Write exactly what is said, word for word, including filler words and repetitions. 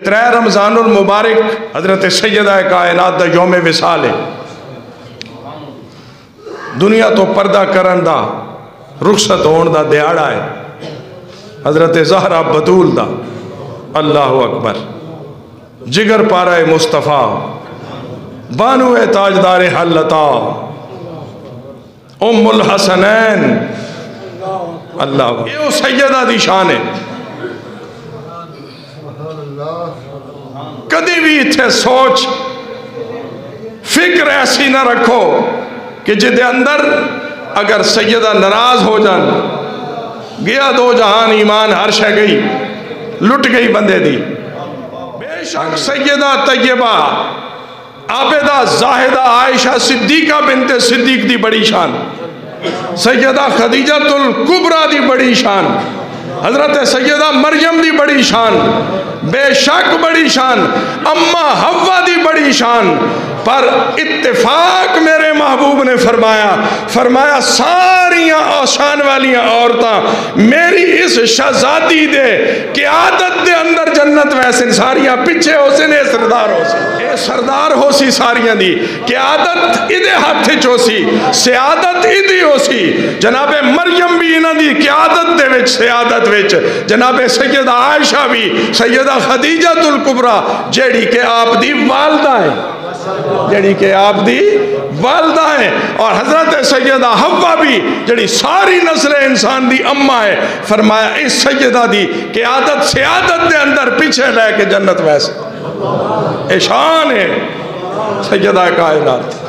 ترے رمضان المبارک حضرت سیدہ کائنات دا یوم وصال ہے، دنیا تو پردہ کرن دا رخصت ہون دا دیہاڑا ہے، حضرت زہرا بطول دا، اللہ اکبر، جگر پارہ مصطفیٰ، بانو تاجدار حلتا، ام الحسنین، اللہ یہ سیدہ دی شان ہے۔ کدی بھی اتھے سوچ فکر ایسی نہ رکھو کہ جدے اندر اگر سیدہ ناراض ہو جان گیا دو جہان ایمان ہر شے گئی لٹ گئی بندے دی۔ بے شک سیدہ طیبہ عابدہ زاہدہ عائشہ صدیقہ بنت صدیق دی بڑی شان، سیدہ خدیجہ الکبریٰ دی بڑی شان، حضرت سیدہ مریم دی بڑی شان، بے شک بڑی شان، اماں حوا دی بڑی شان، پر اتفاق میرے محبوب نے فرمایا فرمایا ساریاں شان والیاں عورتاں میری اس شہزادی دے کہ عادت دے اندر جنت ویسے ساریاں پیچھے ہو سی نے سردار ہو سی اے سردار ہو سی ساریاں دی کہ عادت ادھے ہاتھ چو سی سیادت ادھی ہو سی۔ جناب مریم بھی انہاں دی کہ عادت دے وچ سیادت وچ، جناب سیدہ عائشہ بھی، سیدہ خدیجہ الکبریٰ جیڑی کہ آپ دی والدہ ہیں، جڑی کہ آپ دی والدہ ہیں، اور حضرت سیدہ حوا بھی جڑی ساری نسل انسان دی اماں ہے، فرمایا اس سیدہ دی کہ عادت سیادت دے اندر پیچھے لے کے جنت ویسے، اے شان ہے سیدہ کائنات۔